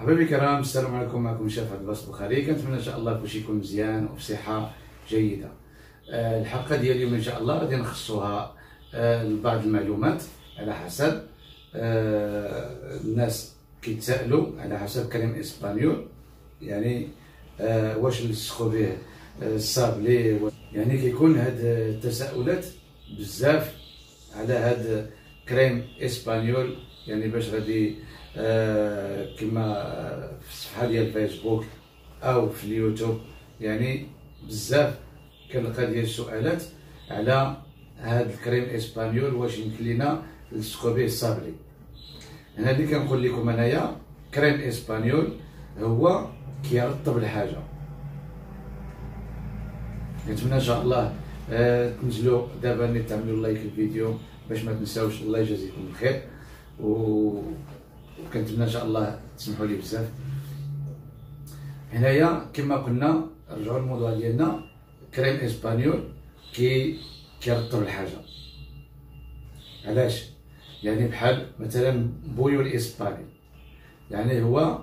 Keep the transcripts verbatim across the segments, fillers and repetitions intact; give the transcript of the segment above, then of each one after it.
حبايبي الكرام، السلام عليكم. معكم الشيف عبد الباسط بخاري. كنتمنى ان شاء الله كلشي يكون مزيان وفي صحه جيده. أه الحلقه ديال اليوم ان شاء الله غادي نخصوها أه لبعض المعلومات على حسب أه الناس كيتسائلوا على حسب كلام اسبانيول، يعني أه واش نلصقوا به الصابلي. يعني كيكون هاد التساؤلات بزاف على هاد كريم اسبانيول، يعني باش غادي آه كما في الصفحه ديال الفيسبوك او في اليوتيوب، يعني بزاف كنلقى ديال السؤالات على هاد الكريم اسبانيول، واش يمكن لينا نلصقوا به الصابلي. هنا اللي كنقول لكم انايا كريم اسبانيول هو كيرطب الحاجه. نتمنى ان شاء الله آه تنزلوا دابا اللي تعملوا لايك الفيديو باش ما تنساوش. الله يجازيكم الخير، و وكنتمنى ان شاء الله تسمحوا لي بزاف. هنايا كما قلنا نرجعوا للموضوع ديالنا، كريم اسبانيول كي كيرطب الحاجه. علاش؟ يعني بحال مثلا بويو الاسباني، يعني هو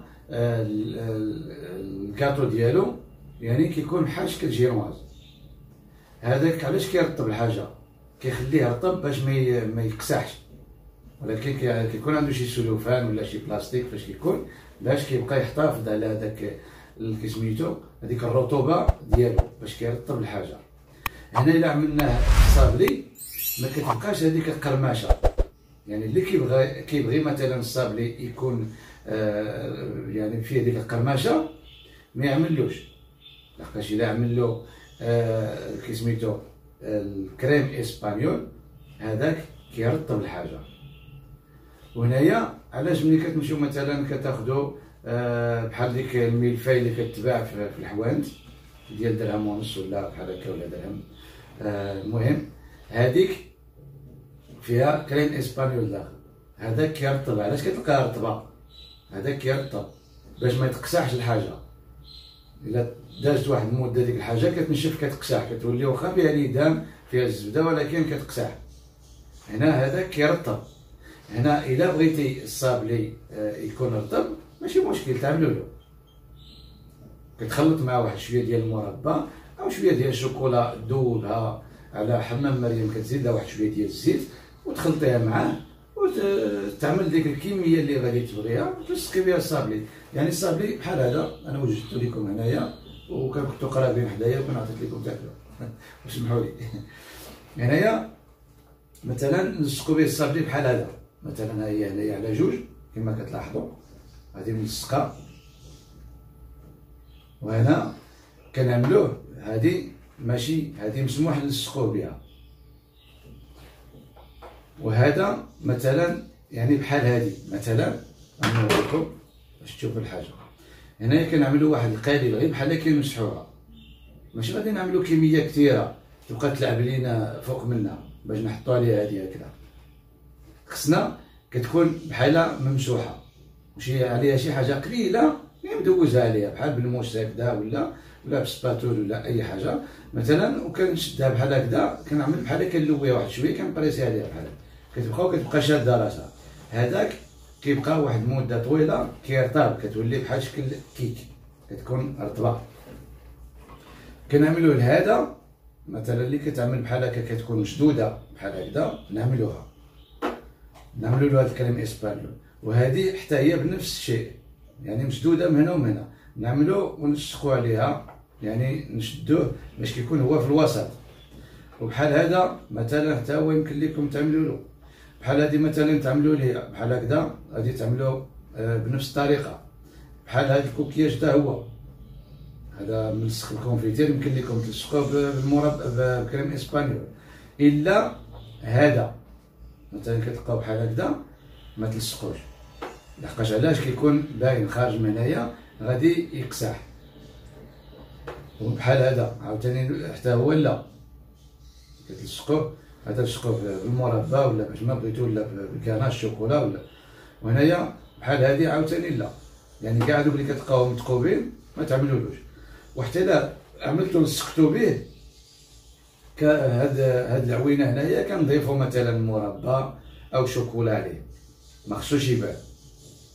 الكاطو ديالو يعني كيكون بحال شكل جينواز. هذاك علاش كيرطب الحاجه؟ كيخليه رطب باش ما يقسحش، ولكن كيكون عنده شي سلوفان ولا شي بلاستيك فاش كيكون باش كيبقى يحتفظ على هذاك سميتو هذيك الرطوبه ديالو باش كيرطب الحاجه. هنا الا عملناه صابلي ما كتبقاش هذيك القرمشه، يعني اللي كيبغي كيبغي مثلا الصابلي يكون آه يعني فيه هذيك القرمشه ما يعملوش، لحقاش الا عمل له آه كيسميتو الكريم اسبانيول هذاك كيرطب الحاجه. وهنايا علاش ملي كتمشيو مثلا كتاخدو آه بحال ديك الملفاي اللي كتباع في الحوانت ديال درهم ونص ولا بحال هكا ولا درهم، آه المهم هذيك فيها كريم اسبانيول داخل، هذاك كيرطب. علاش كتلقاها رطبه؟ هذاك كيرطب باش ما يتقسحش الحاجه. الا دازت واحد المده ديك الحاجه كتنشف كتقسح، كتولي واخا فيها ليدام فيها الزبده ولكن كتقسح. هنا هذاك كيرطب. هنا الا بغيتي الصابلي يكون رطب ماشي مشكل، تعملوا له كتخلط معاه واحد شويه ديال المربى او شويه ديال الشوكولا، دوبها على حمام مريم، كتزيدها واحد شويه ديال الزيت وتخلطيها معاه وتعمل ديك الكميه اللي غادي تبغيها وتلصقي بها الصابلي. يعني الصابلي بحال هذا انا وجدته لكم هنايا وكنتو قرابين حدايا وكنت عطيت لكم تاكلوا وسمحوا لي. هنايا مثلا نلصقوا به الصابلي بحال هذا، مثلا ها هي هنايا على جوج كما كتلاحظوا، هذه ملصقه وهنا كنعملوه هذه ماشي، هذه مسموح نلصقوه بها. وهذا مثلا يعني بحال هذه مثلا نوريكم باش تشوفوا الحاجه. هنايا كنعملوا واحد القليل غير بحال كنمسحوها، ماشي غادي نعملوا كميه كثيره تبقى تلعب لينا فوق منها باش نحطوا عليها هذه هكذا. خصنا كتكون بحال ممسوحه وشي عليها شي حاجه قليله ندوزها عليها بحال بالموس هكذا ولا ولا بسباتول ولا اي حاجه مثلا، وكنشدها بحال هكذا كنعمل بحال كنلويها واحد شويه كنبريسي عليها بحال كتبقى وكتبقى شاده راسها. هذاك كيبقى واحد المده طويله كيرطب، كتولي بحال شكل كيك كتكون رطبه. كنعملوا لهذا مثلا اللي كتعمل بحال هكا كتكون مشدوده بحال هكذا، نعملوها نعملوا له هذا الكريم اسبانيول. وهذه حتى هي بنفس الشيء، يعني مشدوده من هنا ومن هنا، نعملو ونلصقوا عليها، يعني نشدوه باش كيكون هو في الوسط. وبحال هذا مثلا حتى هو يمكن لكم تعملوا له بحال هذه مثلا، تعملوا ليه بحال هكذا غادي تعملوا بنفس الطريقه. بحال هذا الكوكياج حتى هو هذا ملصق الكونفيتير يمكن لكم تلصقوه بالمربى بكريم اسبانيول. الا هذا مثلا كتلقاو بحال هكذا ما تلصقوش، لحقاش علاش كيكون باين خارج من هنايا غادي يقسح. وبحال هذا عاوتاني حتى هو لا كتلصقوه، هذا تلصقوه بالمربى ولا باش ما بغيتو ولا بكناش شوكولا ولا. وهنايا بحال هذه عاوتاني لا، يعني كاع هذوك اللي كتلقاوهم متقوبين ما تعملولوش. وحتى الا عملتو لصقتو به هاد هاد العوينه هنايا كنضيفو مثلا مربى او شوكولا عليه، ما خصوش يبان.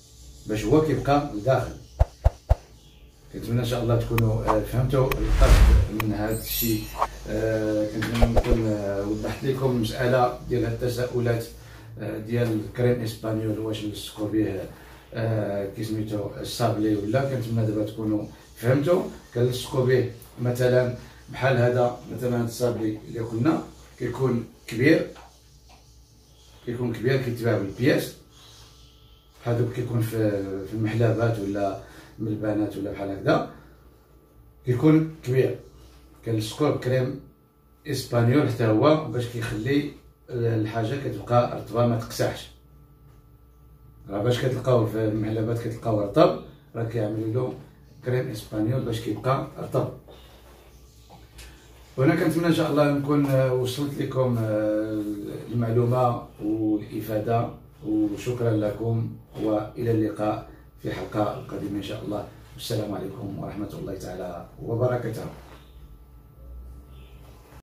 باش هو كيبقى لداخل. كنتمنى ان شاء الله تكونوا فهمتوا القصد من هذا الشيء. كنتمنى نكون وضحت لكم المساله ديال هاد التساؤلات ديال الكريم اسبانيول، واش نلصقوا به كي سميتو الصابلي ولا. كنتمنى دابا تكونوا فهمتوا. كنلصقوا به مثلا بحال هذا، مثلا الصابلي اللي قلنا كيكون كبير، كيكون كبير كيتباع بالبياس، هذوك كيكون في في المحلابات ولا من البنات ولا بحال هكذا، كيكون كبير. كنلصقوه بكريم اسبانيول حتى هو باش كيخلي الحاجه كتبقى رطبه ما تقسحش. راه باش كتلقاوه في المحلابات كتلقاوه رطب، راه كيعملوا له كريم اسبانيول باش كيبقى رطب. وهنا كنتمنى ان شاء الله نكون وصلت لكم المعلومه والافاده، وشكرا لكم، والى اللقاء في حلقه قادمه ان شاء الله. والسلام عليكم ورحمه الله تعالى وبركاته.